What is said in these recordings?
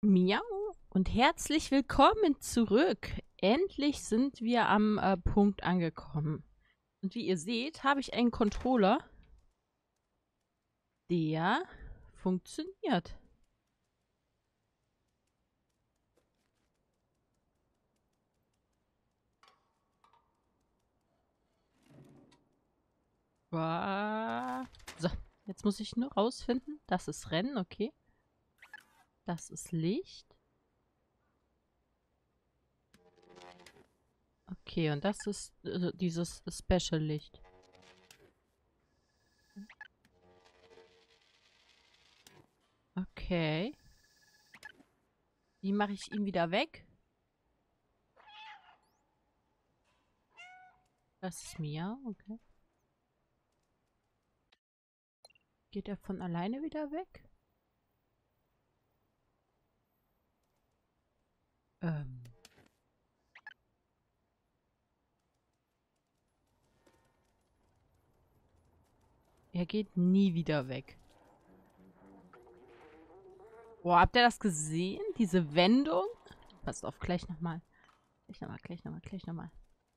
Miau und herzlich willkommen zurück. Endlich sind wir am Punkt angekommen. Und wie ihr seht, habe ich einen Controller, der funktioniert. So, jetzt muss ich nur rausfinden. Das ist Rennen, okay. Das ist Licht. Okay, und das ist dieses Special-Licht. Okay. Wie mache ich ihn wieder weg? Das ist Mia, okay. Geht er von alleine wieder weg? Ähm. Er geht nie wieder weg. Boah, habt ihr das gesehen? Diese Wendung? Passt auf, gleich nochmal. Gleich nochmal.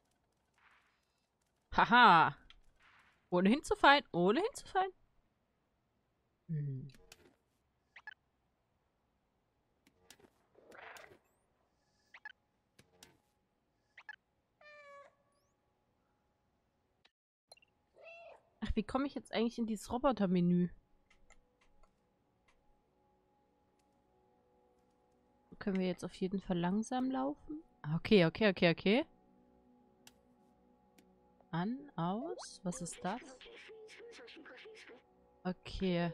Haha! Ohne hinzufallen, ohne hinzufallen. Hm. Ach, wie komme ich jetzt eigentlich in dieses Robotermenü? Können wir jetzt auf jeden Fall langsam laufen? Okay. An, aus. Was ist das? Okay.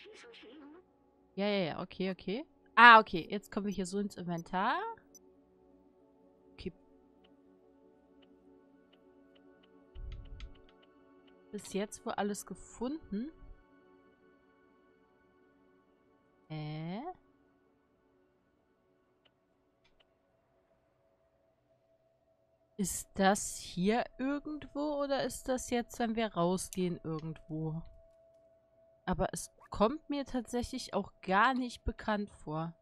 Ja, okay. Ah, okay. Jetzt kommen wir hier so ins Inventar. Okay. Bis jetzt wohl alles gefunden. Ist das hier irgendwo oder ist das jetzt, wenn wir rausgehen, irgendwo? Aber es kommt mir tatsächlich auch gar nicht bekannt vor.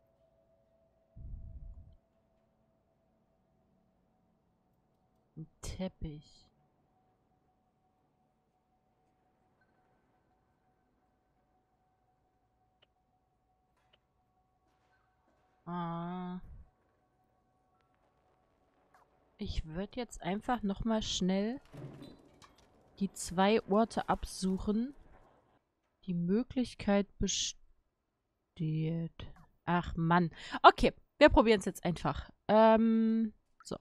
Ein Teppich. Ah. Ich würde jetzt einfach nochmal schnell die 2 Orte absuchen. Die Möglichkeit besteht. Ach Mann. Okay, wir probieren es jetzt einfach. So.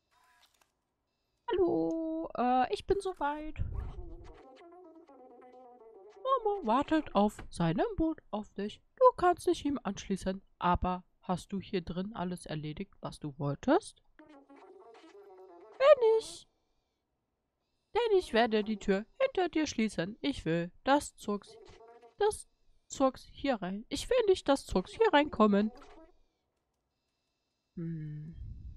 Hallo, ich bin soweit. Momo wartet auf seinem Boot auf dich. Du kannst dich ihm anschließen. Aber hast du hier drin alles erledigt, was du wolltest? Wenn nicht, denn ich werde die Tür hinter dir schließen. Ich will, dass Zurks hier rein. Ich will nicht, dass Zurks hier reinkommen. Hm.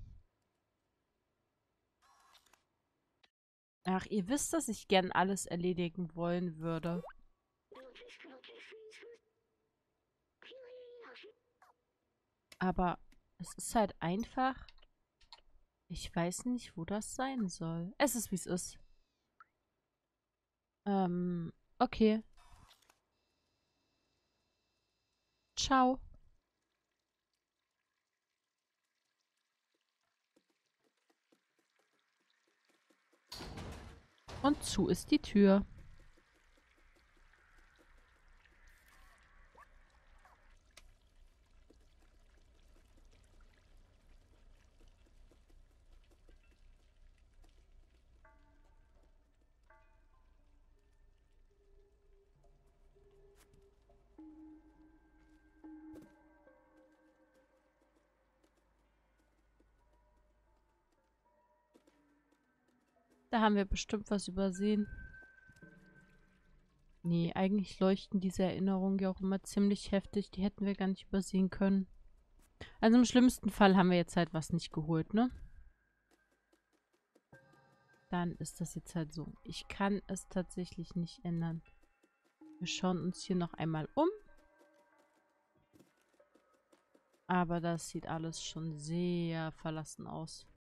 Ach, ihr wisst, dass ich gern alles erledigen wollen würde. Aber es ist halt einfach. Ich weiß nicht, wo das sein soll. Es ist, wie es ist. Okay. Ciao. Und zu ist die Tür. Da haben wir bestimmt was übersehen. Nee, eigentlich leuchten diese Erinnerungen ja auch immer ziemlich heftig. Die hätten wir gar nicht übersehen können. Also im schlimmsten Fall haben wir jetzt halt was nicht geholt, ne? Dann ist das jetzt halt so. Ich kann es tatsächlich nicht ändern. Wir schauen uns hier noch einmal um. Aber das sieht alles schon sehr verlassen aus.